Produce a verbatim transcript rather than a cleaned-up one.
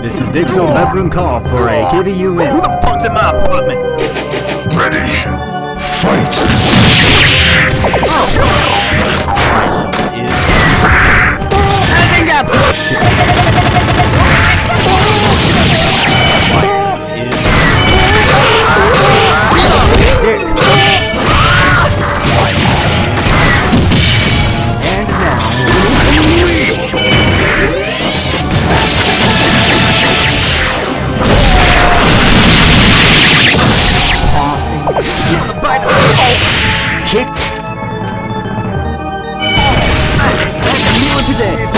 This is Dixon bedroom call for a K V U in. Who the fuck's in my apartment? Ready. Fight. Is Hang up! And now... Feel the bite of oh, kick! Oh, smack! I'm kneeling today!